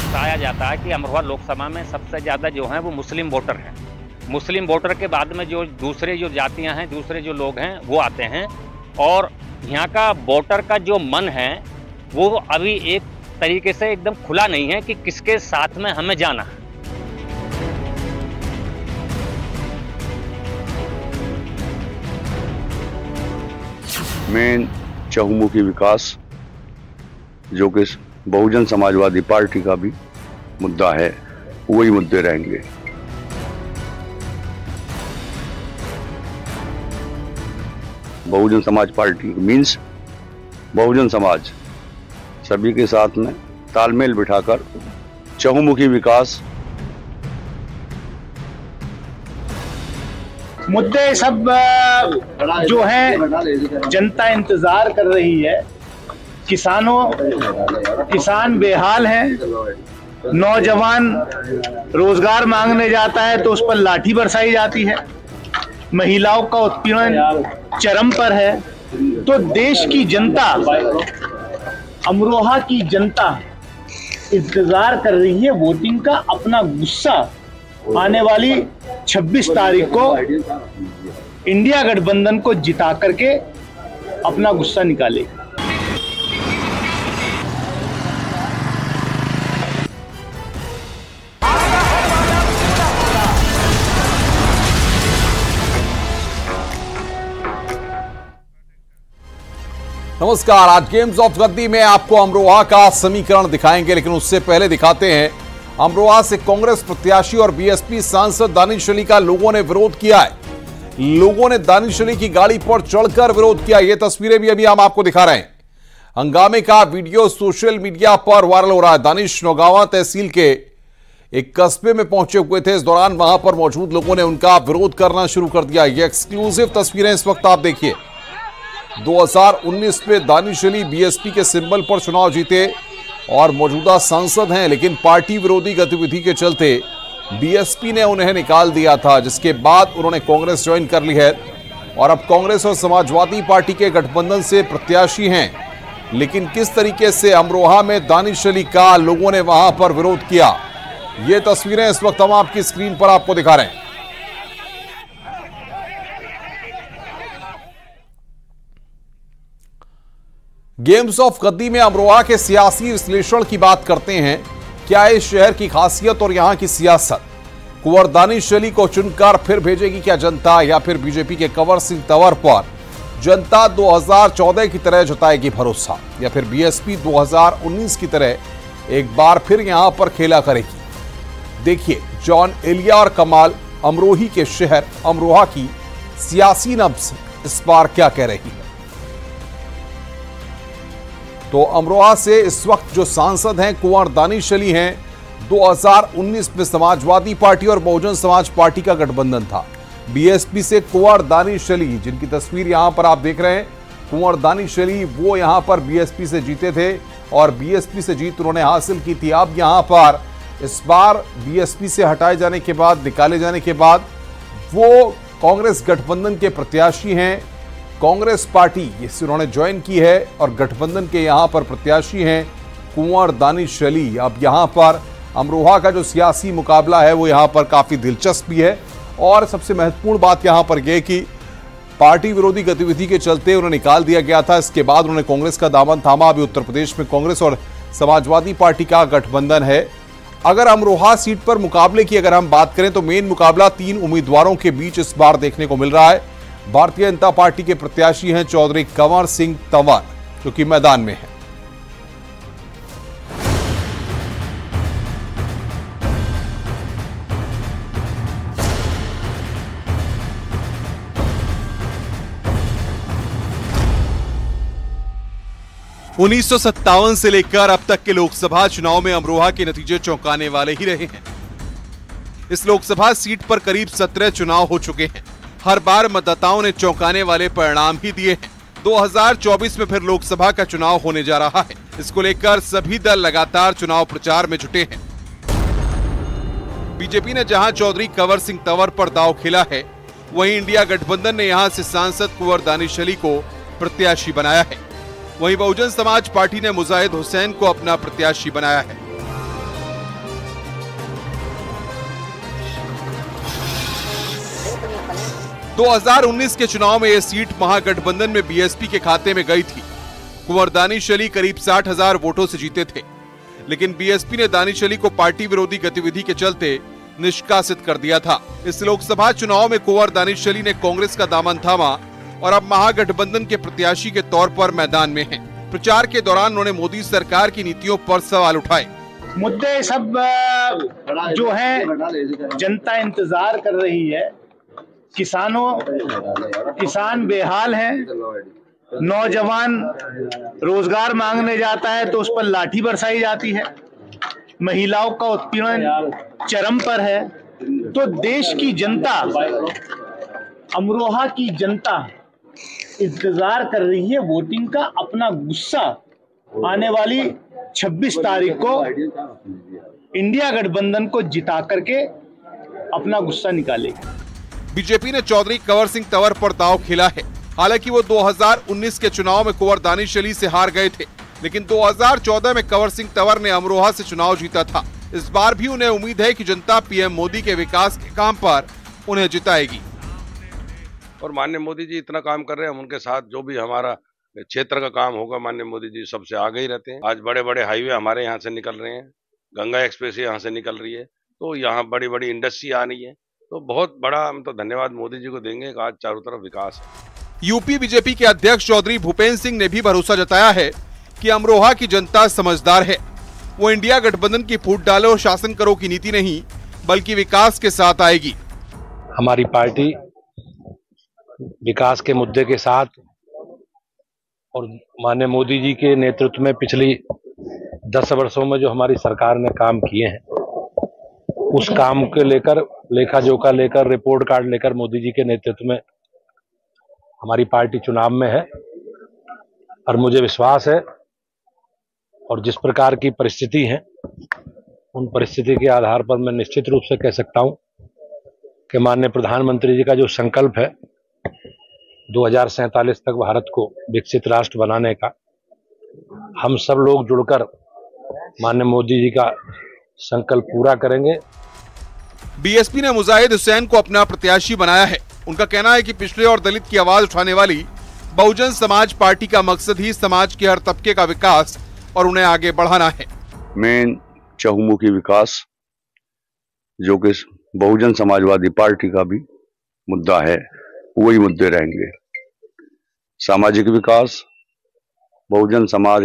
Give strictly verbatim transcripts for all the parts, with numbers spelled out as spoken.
बताया जाता है कि अमरोहा लोकसभा में सबसे ज़्यादा जो हैं वो मुस्लिम वोटर हैं। मुस्लिम वोटर के बाद में जो दूसरे जो जातियां हैं, दूसरे जो लोग हैं वो आते हैं और यहाँ का वोटर का जो मन है वो अभी एक तरीके से एकदम खुला नहीं है कि किसके साथ में हमें जाना है। मेन चहुमुखी विकास जो कि बहुजन समाजवादी पार्टी का भी मुद्दा है, वही मुद्दे रहेंगे। बहुजन समाज पार्टी मीन्स बहुजन समाज सभी के साथ में तालमेल बिठाकर चहुमुखी विकास। मुद्दे सब जो हैं जनता इंतजार कर रही है। किसानों किसान बेहाल हैं, नौजवान रोजगार मांगने जाता है तो उस पर लाठी बरसाई जाती है, महिलाओं का उत्पीड़न चरम पर है। तो देश की जनता, अमरोहा की जनता इंतजार कर रही है वोटिंग का। अपना गुस्सा आने वाली छब्बीस तारीख को इंडिया गठबंधन को जिता करके अपना गुस्सा निकालेगी। नमस्कार, आज गेम्स ऑफ गद्दी में आपको अमरोहा का समीकरण दिखाएंगे, लेकिन उससे पहले दिखाते हैं अमरोहा से कांग्रेस प्रत्याशी और बीएसपी सांसद दानिश अली का लोगों ने विरोध किया है। लोगों ने दानिश अली की गाड़ी पर चढ़कर विरोध किया। ये तस्वीरें भी अभी हम आपको दिखा रहे हैं। हंगामे का वीडियो सोशल मीडिया पर वायरल हो रहा है। दानिश नौगांवा तहसील के एक कस्बे में पहुंचे हुए थे। इस दौरान वहां पर मौजूद लोगों ने उनका विरोध करना शुरू कर दिया। ये एक्सक्लूसिव तस्वीरें इस वक्त आप देखिए। दो हज़ार उन्नीस में दानिश अली बीएसपी के सिंबल पर चुनाव जीते और मौजूदा सांसद हैं, लेकिन पार्टी विरोधी गतिविधि के चलते बीएसपी ने उन्हें निकाल दिया था, जिसके बाद उन्होंने कांग्रेस ज्वाइन कर ली है और अब कांग्रेस और समाजवादी पार्टी के गठबंधन से प्रत्याशी हैं। लेकिन किस तरीके से अमरोहा में दानिश अली का लोगों ने वहां पर विरोध किया, ये तस्वीरें इस वक्त हम आपकी स्क्रीन पर आपको दिखा रहे हैं। गेम्स ऑफ गद्दी में अमरोहा के सियासी विश्लेषण की बात करते हैं। क्या इस शहर की खासियत और यहां की सियासत कुंवर दानिश अली को चुनकर फिर भेजेगी क्या जनता, या फिर बीजेपी के कंवर सिंह तंवर पर जनता दो हज़ार चौदह की तरह जताएगी भरोसा, या फिर बीएसपी दो हज़ार उन्नीस की तरह एक बार फिर यहां पर खेला करेगी। देखिए जॉन एलिया और कमाल अमरोही के शहर अमरोहा की सियासी नब्ज इस बार क्या कह रही है। तो अमरोहा से इस वक्त जो सांसद हैं कुंवर दानिश अली हैं। दो हज़ार उन्नीस में समाजवादी पार्टी और बहुजन समाज पार्टी का गठबंधन था। बीएसपी से कुंवर दानिश अली, जिनकी तस्वीर यहां पर आप देख रहे हैं, कुंवर दानिश अली वो यहां पर बीएसपी से जीते थे और बीएसपी से जीत उन्होंने हासिल की थी। अब यहां पर इस बार बीएसपी से हटाए जाने के बाद, निकाले जाने के बाद वो कांग्रेस गठबंधन के प्रत्याशी हैं। कांग्रेस पार्टी इससे उन्होंने ज्वाइन की है और गठबंधन के यहां पर प्रत्याशी हैं कुंवर दानिश अली। अब यहां पर अमरोहा का जो सियासी मुकाबला है वो यहां पर काफी दिलचस्प भी है और सबसे महत्वपूर्ण बात यहां पर यह कि पार्टी विरोधी गतिविधि के चलते उन्हें निकाल दिया गया था। इसके बाद उन्होंने कांग्रेस का दामन थामा। अभी उत्तर प्रदेश में कांग्रेस और समाजवादी पार्टी का गठबंधन है। अगर अमरोहा सीट पर मुकाबले की अगर हम बात करें तो मेन मुकाबला तीन उम्मीदवारों के बीच इस बार देखने को मिल रहा है। भारतीय जनता पार्टी के प्रत्याशी हैं चौधरी कंवर सिंह तंवर, जो कि मैदान में है। उन्नीस सौ सत्तावन से लेकर अब तक के लोकसभा चुनाव में अमरोहा के नतीजे चौंकाने वाले ही रहे हैं। इस लोकसभा सीट पर करीब सत्रह चुनाव हो चुके हैं। हर बार मतदाताओं ने चौंकाने वाले परिणाम ही दिए हैं। दो हज़ार चौबीस में फिर लोकसभा का चुनाव होने जा रहा है। इसको लेकर सभी दल लगातार चुनाव प्रचार में जुटे हैं। बीजेपी ने जहां चौधरी कंवर सिंह तंवर पर दांव खेला है, वहीं इंडिया गठबंधन ने यहां से सांसद कुंवर दानिश अली को प्रत्याशी बनाया है। वहीं बहुजन समाज पार्टी ने मुजाहिद हुसैन को अपना प्रत्याशी बनाया है। दो हज़ार उन्नीस के चुनाव में यह सीट महागठबंधन में बीएसपी के खाते में गई थी। कुंवर दानिश अली करीब साठ हजार वोटों से जीते थे, लेकिन बीएसपी ने दानिश अली को पार्टी विरोधी गतिविधि के चलते निष्कासित कर दिया था। इस लोकसभा चुनाव में कुंवर दानिश अली ने कांग्रेस का दामन थामा और अब महागठबंधन के प्रत्याशी के तौर पर मैदान में हैं। प्रचार के दौरान उन्होंने मोदी सरकार की नीतियों पर सवाल उठाए। मुद्दे सब जो हैं जनता इंतजार कर रही है। किसानों किसान बेहाल हैं। नौजवान रोजगार मांगने जाता है तो उस पर लाठी बरसाई जाती है। महिलाओं का उत्पीड़न चरम पर है। तो देश की जनता, अमरोहा की जनता इंतजार कर रही है वोटिंग का। अपना गुस्सा आने वाली छब्बीस तारीख को इंडिया गठबंधन को जिता करके अपना गुस्सा निकालेगी। बीजेपी ने चौधरी कंवर सिंह तंवर पर दांव खेला है। हालांकि वो दो हज़ार उन्नीस के चुनाव में कुंवर दानिश अली से हार गए थे, लेकिन दो हज़ार चौदह में कंवर सिंह तंवर ने अमरोहा से चुनाव जीता था। इस बार भी उन्हें उम्मीद है कि जनता पीएम मोदी के विकास के काम पर उन्हें जिताएगी। और माननीय मोदी जी इतना काम कर रहे हैं, हम उनके साथ जो भी हमारा क्षेत्र का काम होगा माननीय मोदी जी सबसे आगे ही रहते हैं। आज बड़े बड़े हाईवे हमारे यहाँ से निकल रहे हैं, गंगा एक्सप्रेस यहाँ से निकल रही है, तो यहाँ बड़ी बड़ी इंडस्ट्री आ रही है। तो बहुत बड़ा हम तो धन्यवाद मोदी जी को देंगे कि आज चारों तरफ विकास है। यूपी बीजेपी के अध्यक्ष चौधरी भूपेंद्र सिंह ने भी भरोसा जताया है कि अमरोहा की जनता समझदार है। वो इंडिया गठबंधन की फूट डालो और शासन करो की नीति नहीं, बल्कि विकास के साथ आएगी। हमारी पार्टी विकास के मुद्दे के साथ और माननीय मोदी जी के नेतृत्व में पिछली दस वर्षों में जो हमारी सरकार ने काम किए हैं, उस काम के लेकर लेखा जोखा लेकर रिपोर्ट कार्ड लेकर मोदी जी के नेतृत्व में हमारी पार्टी चुनाव में है। और मुझे विश्वास है और जिस प्रकार की परिस्थिति है, उन परिस्थिति के आधार पर मैं निश्चित रूप से कह सकता हूं कि माननीय प्रधानमंत्री जी का जो संकल्प है दो हज़ार सैंतालीस तक भारत को विकसित राष्ट्र बनाने का, हम सब लोग जुड़कर माननीय मोदी जी का संकल्प पूरा करेंगे। बीएसपी ने मुजाहिद हुसैन को अपना प्रत्याशी बनाया है। उनका कहना है कि पिछड़े और दलित की आवाज उठाने वाली बहुजन समाज पार्टी का मकसद ही समाज के हर तबके का विकास और उन्हें आगे बढ़ाना है। मेन चहुमुखी विकास जो कि बहुजन समाजवादी पार्टी का भी मुद्दा है, वही मुद्दे रहेंगे। सामाजिक विकास, Bahujan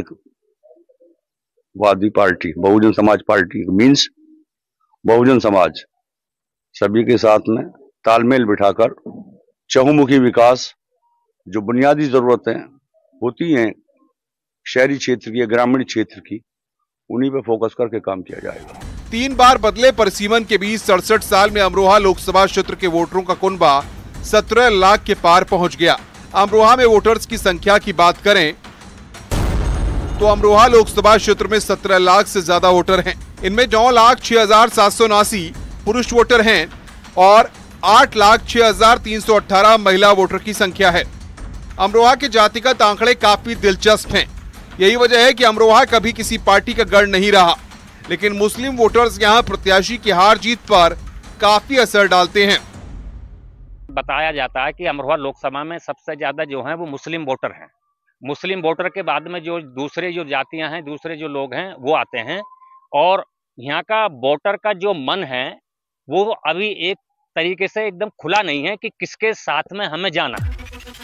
Samajwadi party, Bahujan Samaj party means Bahujan Samaj सभी के साथ में तालमेल बिठाकर चहुमुखी विकास, जो बुनियादी जरूरतें होती हैं शहरी क्षेत्र की, ग्रामीण क्षेत्र की, उन्हीं पे फोकस करके काम किया जाएगा। तीन बार बदले परिसीमन के बीच सड़सठ साल में अमरोहा लोकसभा क्षेत्र के वोटरों का कुनबा सत्रह लाख के पार पहुंच गया। अमरोहा में वोटर्स की संख्या की बात करें तो अमरोहा लोकसभा क्षेत्र में सत्रह लाख से ज्यादा वोटर हैं। इनमें नौ लाख छह हजार सात सौ उनासी पुरुष वोटर हैं और आठ लाख छह हजार तीन सौ अठारह महिला वोटर की संख्या है। अमरोहा के जातिगत आंकड़े काफी दिलचस्प हैं। यही वजह है कि अमरोहा कभी किसी पार्टी का गढ़ नहीं रहा, लेकिन मुस्लिम वोटर्स यहां प्रत्याशी की हार जीत पर काफी असर डालते हैं। बताया जाता है कि अमरोहा लोकसभा में सबसे ज्यादा जो है वो मुस्लिम वोटर हैं। मुस्लिम वोटर के बाद में जो दूसरे जो जातियां हैं, दूसरे जो लोग हैं वो आते हैं, और यहाँ का वोटर का जो मन है वो अभी एक तरीके से एकदम खुला नहीं है कि किसके साथ में हमें जाना है।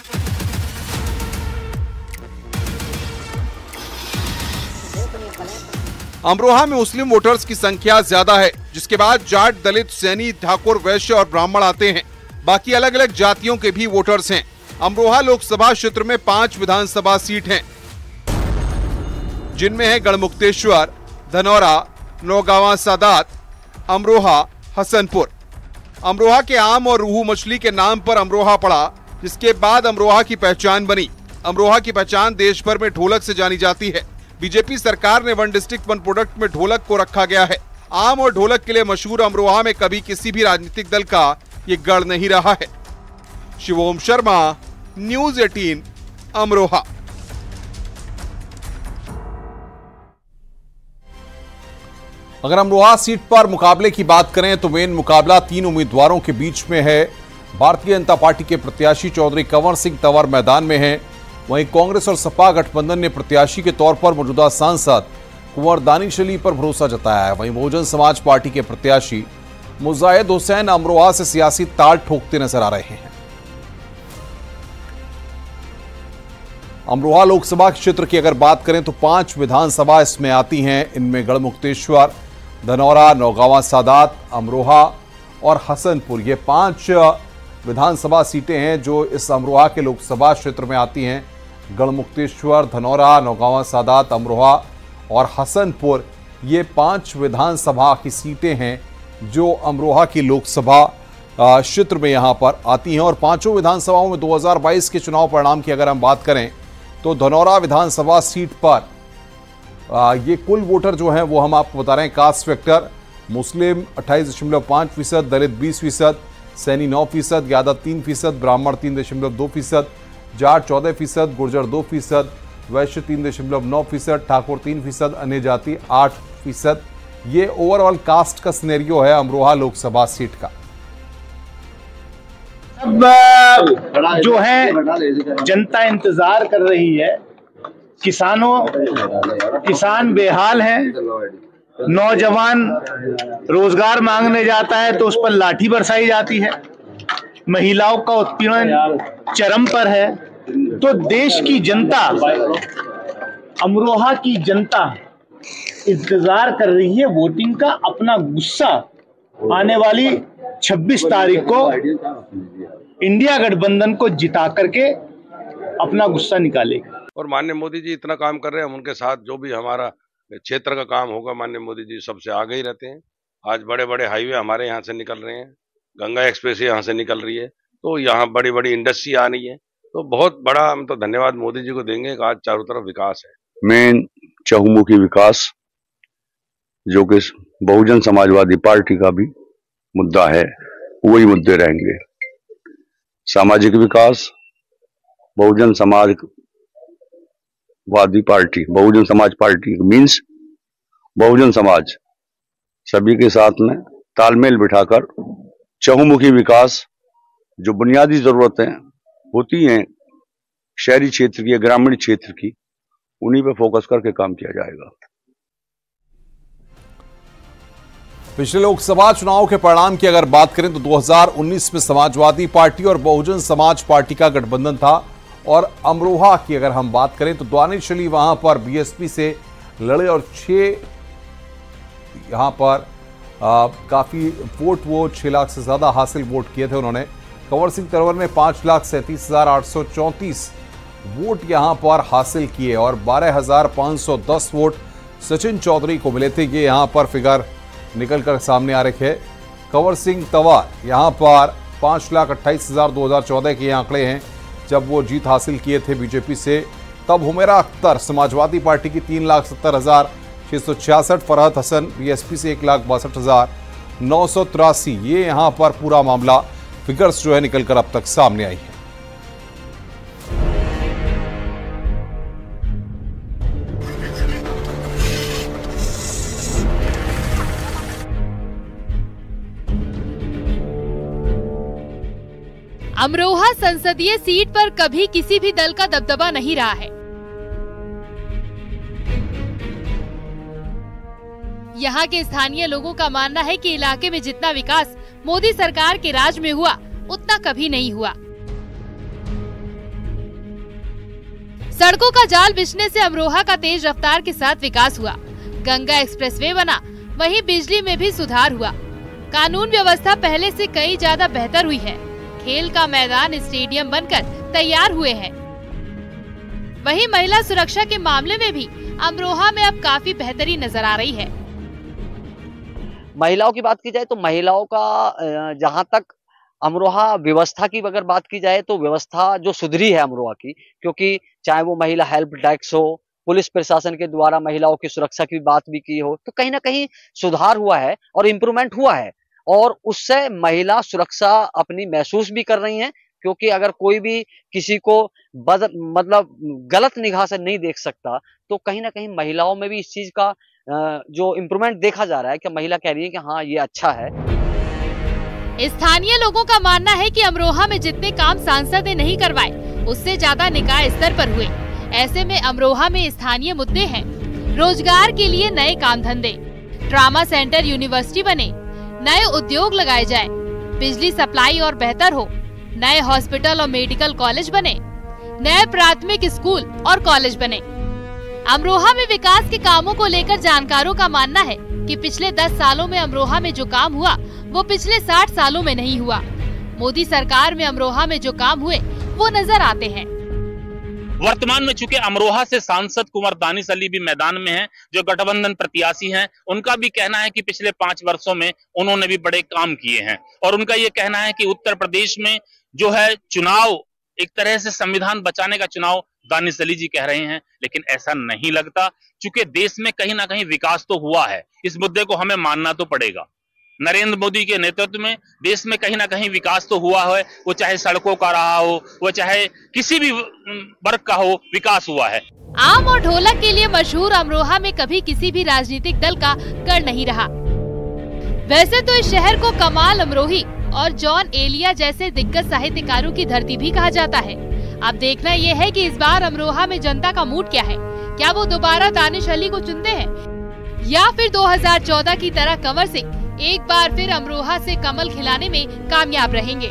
अमरोहा में मुस्लिम वोटर्स की संख्या ज्यादा है, जिसके बाद जाट, दलित, सैनी, ठाकुर, वैश्य और ब्राह्मण आते हैं। बाकी अलग अलग जातियों के भी वोटर्स हैं। अमरोहा लोकसभा क्षेत्र में पांच विधानसभा सीट हैं, जिनमें है गढ़मुक्तेश्वर, धनौरा, नौगावा सादात, अमरोहा, हसनपुर। अमरोहा के आम और रूहू मछली के नाम पर अमरोहा पड़ा, जिसके बाद अमरोहा की पहचान बनी। अमरोहा की पहचान देश भर में ढोलक से जानी जाती है। बीजेपी सरकार ने वन डिस्ट्रिक्ट वन प्रोडक्ट में ढोलक को रखा गया है। आम और ढोलक के लिए मशहूर अमरोहा में कभी किसी भी राजनीतिक दल का ये गढ़ नहीं रहा है। शिवोम शर्मा, न्यूज़ अठारह, अमरोहा। अगर अमरोहा सीट पर मुकाबले की बात करें तो मेन मुकाबला तीन उम्मीदवारों के बीच में है। भारतीय जनता पार्टी के प्रत्याशी चौधरी कंवर सिंह तंवर मैदान में हैं। वहीं कांग्रेस और सपा गठबंधन ने प्रत्याशी के तौर पर मौजूदा सांसद कुंवर दानिश अली पर भरोसा जताया है। वहीं बहुजन समाज पार्टी के प्रत्याशी मुजाहिद हुसैन अमरोहा से सियासी ताल ठोकते नजर आ रहे हैं। अमरोहा लोकसभा क्षेत्र की अगर बात करें तो पांच विधानसभा इसमें आती हैं। इनमें गढ़मुक्तेश्वर, धनौरा, नौगावा सादात, अमरोहा और हसनपुर, ये पांच विधानसभा सीटें हैं जो इस अमरोहा के लोकसभा क्षेत्र में आती हैं। गढ़मुक्तेश्वर, धनौरा, नौगावा सादात, अमरोहा और हसनपुर, ये पांच विधानसभा की सीटें हैं जो अमरोहा की लोकसभा क्षेत्र में यहां पर आती हैं। और पांचों विधानसभाओं में दो हज़ार बाईस के चुनाव परिणाम की अगर हम बात करें तो धनौरा विधानसभा सीट पर आ, ये कुल वोटर जो हैं वो हम आपको बता रहे हैं। कास्ट फैक्टर मुस्लिम अट्ठाईस दशमलव पाँच फीसद, दलित बीस फीसद, सैनी नौ फीसद, यादव तीन फीसद, ब्राह्मण तीन दशमलव दो फीसद, जाट चौदह फीसद, गुर्जर दो फीसद, वैश्य तीन दशमलव नौ फीसद, ठाकुर तीन फीसद, अन्य जाति आठ फीसद। ये ओवरऑल कास्ट का सिनेरियो है अमरोहा लोकसभा सीट का। अब जो है जनता इंतजार कर रही है, किसानों किसान बेहाल हैं, नौजवान रोजगार मांगने जाता है तो उस पर लाठी बरसाई जाती है, महिलाओं का उत्पीड़न चरम पर है। तो देश की जनता, अमरोहा की जनता इंतजार कर रही है वोटिंग का। अपना गुस्सा आने वाली छब्बीस तारीख को इंडिया गठबंधन को जिता करके अपना गुस्सा निकालेगी। और माननीय मोदी जी इतना काम कर रहे हैं, हम उनके साथ जो भी हमारा क्षेत्र का काम होगा माननीय मोदी जी सबसे आगे ही रहते हैं। आज बड़े बड़े हाईवे हमारे यहाँ से निकल रहे हैं, गंगा एक्सप्रेस यहाँ से निकल रही है, तो यहाँ बड़ी बड़ी इंडस्ट्री आ रही है। तो बहुत बड़ा हम तो धन्यवाद मोदी जी को देंगे कि आज चारों तरफ विकास है। मेन चहुमुखी विकास जो कि बहुजन समाजवादी पार्टी का भी मुद्दा है, वही मुद्दे रहेंगे। सामाजिक विकास, Bahujan Samajwadi party, Bahujan Samaj party means Bahujan Samaj सभी के साथ में तालमेल बिठाकर चहुमुखी विकास, जो बुनियादी जरूरतें होती हैं शहरी क्षेत्र की, ग्रामीण क्षेत्र की, उन्हीं पे फोकस करके काम किया जाएगा। पिछले लोकसभा चुनाव के परिणाम की अगर बात करें तो दो हज़ार उन्नीस में समाजवादी पार्टी और बहुजन समाज पार्टी का गठबंधन था। और अमरोहा की अगर हम बात करें तो दानिश अली वहां पर बीएसपी से लड़े और छह यहां पर आ, काफी वोट वो छह लाख से ज्यादा हासिल वोट किए थे उन्होंने। कंवर सिंह तंवर ने पांच लाख सैंतीस हजार आठ सौ चौंतीस वोट यहां पर हासिल किए और बारह हजार पांच सौ दस वोट सचिन चौधरी को मिले थे। ये यहां पर फिगर निकल कर सामने आ रखे। कंवर सिंह तंवर यहां पर पांच लाख अट्ठाईस हजार दो हजार चौदह के आंकड़े हैं जब वो जीत हासिल किए थे बीजेपी से। तब हुमेरा अख्तर समाजवादी पार्टी की तीन लाख सत्तर हजार छह सौ छियासठ, फरहत हसन बीएसपी से एक लाख बासठ हजार नौ सौ तिरासी। ये यहां पर पूरा मामला फिगर्स जो है निकलकर अब तक सामने आई है। अमरोहा संसदीय सीट पर कभी किसी भी दल का दबदबा नहीं रहा है। यहाँ के स्थानीय लोगों का मानना है कि इलाके में जितना विकास मोदी सरकार के राज में हुआ उतना कभी नहीं हुआ। सड़कों का जाल बिछने से अमरोहा का तेज रफ्तार के साथ विकास हुआ। गंगा एक्सप्रेसवे बना, वहीं बिजली में भी सुधार हुआ। कानून व्यवस्था पहले से कई ज्यादा बेहतर हुई है। खेल का मैदान स्टेडियम बनकर तैयार हुए हैं। वहीं महिला सुरक्षा के मामले में भी अमरोहा में अब काफी बेहतरी नजर आ रही है। महिलाओं की बात की जाए तो महिलाओं का जहां तक अमरोहा व्यवस्था की अगर बात की जाए तो व्यवस्था जो सुधरी है अमरोहा की, क्योंकि चाहे वो महिला हेल्प डेस्क हो, पुलिस प्रशासन के द्वारा महिलाओं की सुरक्षा की बात भी की हो, तो कहीं ना कहीं सुधार हुआ है और इम्प्रूवमेंट हुआ है और उससे महिला सुरक्षा अपनी महसूस भी कर रही हैं। क्योंकि अगर कोई भी किसी को बद मतलब गलत निगाह से नहीं देख सकता तो कहीं ना कहीं महिलाओं में भी इस चीज का जो इम्प्रूवमेंट देखा जा रहा है कि महिला कह रही है कि हाँ ये अच्छा है। स्थानीय लोगों का मानना है कि अमरोहा में जितने काम सांसद ने नहीं करवाए, उससे ज्यादा निकाय स्तर पर हुए। ऐसे में अमरोहा में स्थानीय मुद्दे हैं, रोजगार के लिए नए काम धंधे, ट्रामा सेंटर यूनिवर्सिटी बने, नए उद्योग लगाए जाए, बिजली सप्लाई और बेहतर हो, नए हॉस्पिटल और मेडिकल कॉलेज बने, नए प्राथमिक स्कूल और कॉलेज बने। अमरोहा में विकास के कामों को लेकर जानकारों का मानना है कि पिछले दस सालों में अमरोहा में जो काम हुआ वो पिछले साठ सालों में नहीं हुआ। मोदी सरकार में अमरोहा में जो काम हुए वो नजर आते हैं। वर्तमान में चूंकि अमरोहा से सांसद कुंवर दानिश अली भी मैदान में हैं, जो गठबंधन प्रत्याशी हैं, उनका भी कहना है कि पिछले पांच वर्षों में उन्होंने भी बड़े काम किए हैं और उनका ये कहना है कि उत्तर प्रदेश में जो है चुनाव एक तरह से संविधान बचाने का चुनाव दानिश अली जी कह रहे हैं, लेकिन ऐसा नहीं लगता। चूंकि देश में कहीं ना कहीं विकास तो हुआ है, इस मुद्दे को हमें मानना तो पड़ेगा। नरेंद्र मोदी के नेतृत्व में देश में कहीं ना कहीं विकास तो हुआ है, वो चाहे सड़कों का रहा हो, वो चाहे किसी भी वर्ग का हो, विकास हुआ है। आम और ढोलक के लिए मशहूर अमरोहा में कभी किसी भी राजनीतिक दल का कर नहीं रहा। वैसे तो इस शहर को कमाल अमरोही और जॉन एलिया जैसे दिग्गज साहित्यकारों की धरती भी कहा जाता है। अब देखना ये है कि इस बार अमरोहा में जनता का मूड क्या है। क्या वो दोबारा दानिश अली को चुनते हैं या फिर दो हज़ार चौदह की तरह कंवर सिंह एक बार फिर अमरोहा से कमल खिलाने में कामयाब रहेंगे।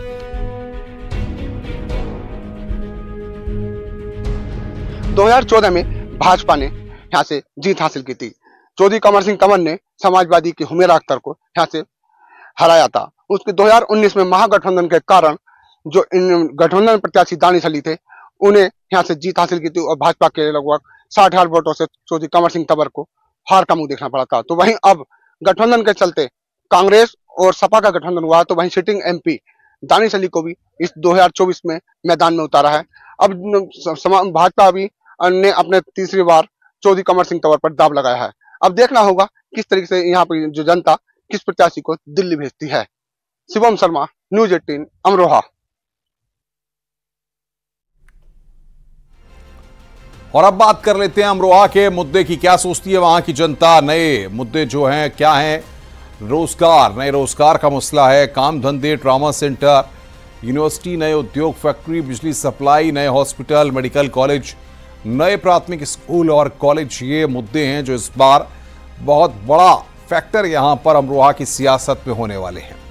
दो हज़ार चौदह में भाजपा ने यहाँ से जीत हासिल की थी। चौधरी कंवर सिंह तंवर ने समाजवादी की हुमेरा अख्तर को यहाँ से हराया था। उसके दो हज़ार उन्नीस में महागठबंधन के कारण जो इन गठबंधन प्रत्याशी दानिश अली थे, उन्हें यहाँ से जीत हासिल की थी और भाजपा के लगभग साठ हजार वोटों से चौधरी कंवर सिंह तंवर को हार का मुंह देखना पड़ा था। तो वहीं अब गठबंधन के चलते कांग्रेस और सपा का गठबंधन हुआ, तो वहीं सिटिंग एमपी दानिश अली को भी इस दो हज़ार चौबीस में मैदान में उतारा है। अब भाजपा भी ने अपने तीसरी बार चौधरी कंवर सिंह तंवर पर दाव लगाया है। अब देखना होगा किस तरीके से यहाँ पर जो जनता किस प्रत्याशी को दिल्ली भेजती है। शिवम शर्मा, न्यूज अठारह, अमरोहा। और अब बात कर लेते हैं अमरोहा के मुद्दे की, क्या सोचती है वहां की जनता। नए मुद्दे जो हैं क्या हैं? रोजगार, नए रोजगार का मसला है, काम धंधे, ट्रामा सेंटर, यूनिवर्सिटी, नए उद्योग, फैक्ट्री, बिजली सप्लाई, नए हॉस्पिटल, मेडिकल कॉलेज, नए प्राथमिक स्कूल और कॉलेज, ये मुद्दे हैं जो इस बार बहुत बड़ा फैक्टर यहां पर अमरोहा की सियासत में होने वाले हैं।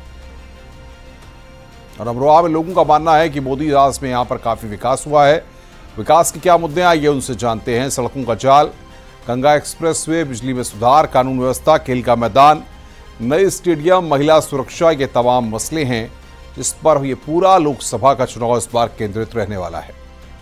और अमरोहा में लोगों का मानना है कि मोदी राज में यहां पर काफी विकास हुआ है। विकास के क्या मुद्दे आइए उनसे जानते हैं। सड़कों का जाल, गंगा एक्सप्रेसवे, बिजली में सुधार, कानून व्यवस्था, खेल का मैदान, नए स्टेडियम, महिला सुरक्षा, ये तमाम मसले हैं जिस पर ये पूरा लोकसभा का चुनाव इस बार केंद्रित रहने वाला है।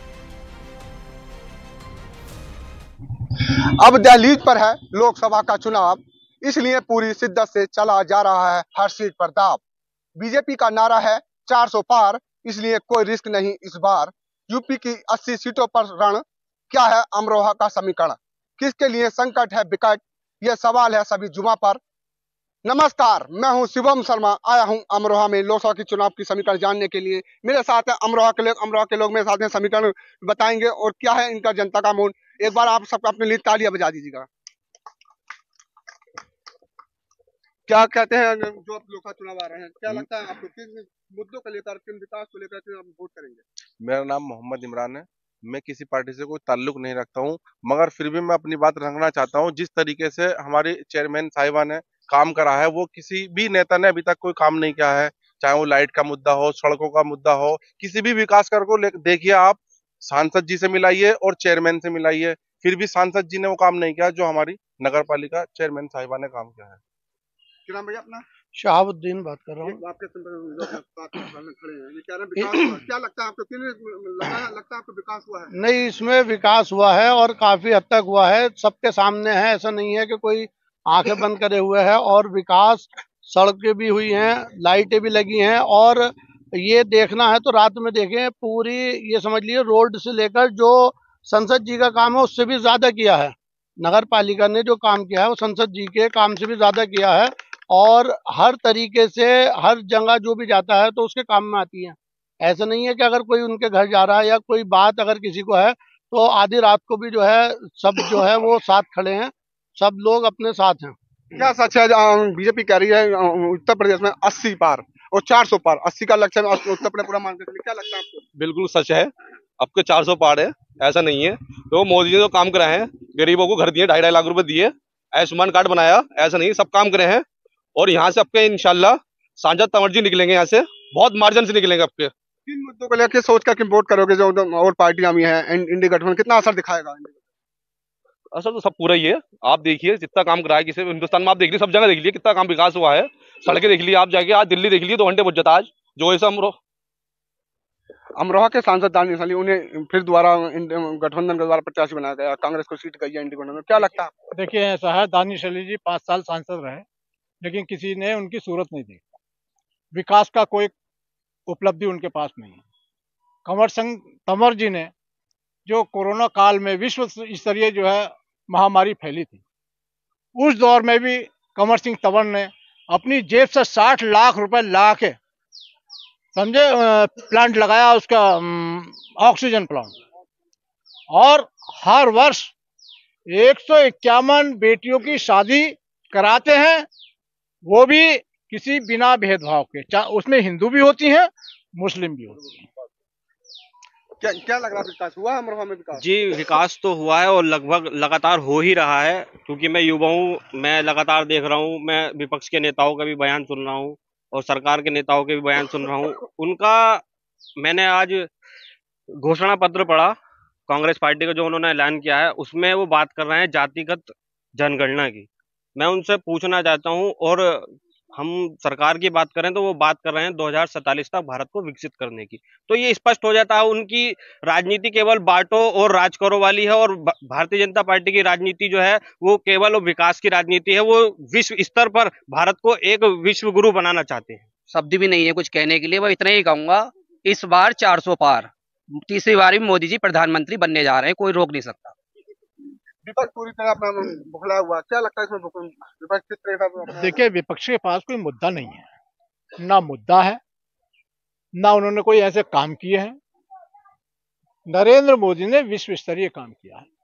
अब दहलीज पर है लोकसभा का चुनाव, इसलिए पूरी शिद्दत से चला जा रहा है हर सीट पर दाव। बीजेपी का नारा है चार सौ पार, इसलिए कोई रिस्क नहीं इस बार। यूपी की अस्सी सीटों पर रण, क्या है अमरोहा का समीकरण? किसके लिए संकट है विकट, यह सवाल है सभी जुमा पर। नमस्कार, मैं हूं शिवम शर्मा, आया हूं अमरोहा में लोकसभा की चुनाव की समीकरण जानने के लिए। मेरे साथ है अमरोहा के लोग, अमरोहा के लोग मेरे साथ हैं, समीकरण बताएंगे और क्या है इनका जनता का मूड। एक बार आप सब अपने लिए तालियां बजा दीजिएगा। क्या कहते हैं जो लोकसभा चुनाव आ रहे हैं, क्या लगता है आपको किन मुद्दों को लेकर, किन विकास को लेकर आप वोट करेंगे? मेरा नाम मोहम्मद इमरान है। मैं किसी पार्टी से कोई ताल्लुक नहीं रखता हूं, मगर फिर भी मैं अपनी बात रखना चाहता हूं। जिस तरीके से हमारे चेयरमैन साहिबा ने काम करा है, वो किसी भी नेता ने अभी तक कोई काम नहीं किया है। चाहे वो लाइट का मुद्दा हो, सड़कों का मुद्दा हो, किसी भी विकास कार्य को देखिए आप, सांसद जी से मिलाइए और चेयरमैन से मिलाइए, फिर भी सांसद जी ने वो काम नहीं किया जो हमारी नगर पालिका चेयरमैन साहिबा ने काम किया है। क्या नाम भैया अपना? शहाबुद्दीन बात कर रहा हूँ। आपके खड़े हैं, ये कह रहे हैं विकास हुआ। क्या लगता है आपको, किन लगता है लगता है आपको विकास हुआ है? नहीं, इसमें विकास हुआ है और काफी हद तक हुआ है, सबके सामने है। ऐसा नहीं है कि कोई आंखें बंद करे हुए है। और विकास, सड़कें भी हुई हैं, लाइटें भी लगी हैं। और ये देखना है तो रात में देखें, पूरी ये समझ लिए रोड से लेकर जो संसद जी का काम है उससे भी ज्यादा किया है। नगर पालिका ने जो काम किया है वो संसद जी के काम से भी ज्यादा किया है। और हर तरीके से हर जगह जो भी जाता है तो उसके काम में आती है। ऐसा नहीं है कि अगर कोई उनके घर जा रहा है या कोई बात अगर किसी को है तो आधी रात को भी जो है सब जो है वो साथ खड़े हैं, सब लोग अपने साथ हैं। क्या सच है बीजेपी कह रही है उत्तर प्रदेश में अस्सी पार, और चार सौ पार अस्सी का लक्ष्य उत्तर प्रदेश पूरा मान के चलिए, क्या लगता है आपको? बिल्कुल सच है, आपके चार सौ पार है, ऐसा नहीं है। तो मोदी जी ने तो काम कराए हैं, गरीबों को घर दिए, ढाई ढाई लाख रुपए दिए, आयुष्मान कार्ड बनाया, ऐसा नहीं, सब काम करे हैं। और यहाँ से आपके इंशाल्लाह सांसद तंवर जी निकलेंगे, यहाँ से बहुत मार्जिन से निकलेंगे आपके। किन मुद्दों को लेकर सोच कर वोट करोगे? जो और पार्टियां भी हैं, इंडी गठबंधन, कितना असर दिखाएगा? असर तो सब पूरा ही है, आप देखिए जितना काम कराया किसी हिंदुस्तान में, आप देख लीजिए सब जगह देख लीजिए कितना काम विकास हुआ है। सड़कें देख लीजिए आप जाके, आज दिल्ली देख लीजिए, दो घंटे पहुंच जाता आज जो ऐसा अमरोहा अमरोहा के सांसद दानिश अली, उन्हें फिर दोबारा गठबंधन के द्वारा प्रत्याशी बनाया गया, कांग्रेस को सीट गई है इंडी गठबंधन, क्या लगता है? देखिए ऐसा है, दानिश अली जी पांच साल सांसद रहे, लेकिन किसी ने उनकी सूरत नहीं देखी, विकास का कोई उपलब्धि उनके पास नहीं है। कंवर सिंह तंवर जी ने जो कोरोना काल में विश्व स्तरीय जो है महामारी फैली थी, उस दौर में भी कंवर सिंह तंवर ने अपनी जेब से साठ लाख रुपए ला के, समझे, प्लांट लगाया, उसका ऑक्सीजन प्लांट, और हर वर्ष एक सौ इक्यावन बेटियों की शादी कराते हैं, वो भी किसी बिना भेदभाव के, उसमें हिंदू भी होती हैं, मुस्लिम भी होती हैं। क्या क्या लग रहा है, विकास हुआ है अमरोहा में? विकास जी, विकास तो हुआ है और लगभग लगातार हो ही रहा है, क्योंकि मैं युवा हूँ, मैं लगातार देख रहा हूँ, मैं विपक्ष के नेताओं का भी बयान सुन रहा हूँ और सरकार के नेताओं के भी बयान सुन रहा हूँ। उनका मैंने आज घोषणा पत्र पढ़ा कांग्रेस पार्टी का, जो उन्होंने ऐलान किया है, उसमें वो बात कर रहे हैं जातिगत जनगणना की। मैं उनसे पूछना चाहता हूँ, और हम सरकार की बात करें तो वो बात कर रहे हैं दो हज़ार सैंतालीस तक भारत को विकसित करने की। तो ये स्पष्ट हो जाता है उनकी राजनीति केवल बांटो और राज करो वाली है, और भारतीय जनता पार्टी की राजनीति जो है वो केवल विकास की राजनीति है। वो विश्व स्तर पर भारत को एक विश्व गुरु बनाना चाहते हैं। शब्द भी नहीं है कुछ कहने के लिए, वो इतना ही कहूंगा, इस बार चार सौ पार, तीसरी बार भी मोदी जी प्रधानमंत्री बनने जा रहे हैं, कोई रोक नहीं सकता। विपक्ष पूरी तरह अपना बुखला हुआ, क्या लगता है इसमें विपक्ष किस तरह? देखिए, विपक्ष के पास कोई मुद्दा नहीं है, ना मुद्दा है, ना उन्होंने कोई ऐसे काम किए हैं। नरेंद्र मोदी ने विश्व स्तरीय काम किया है।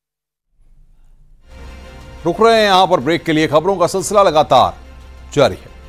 रुक रहे हैं यहां पर ब्रेक के लिए, खबरों का सिलसिला लगातार जारी है।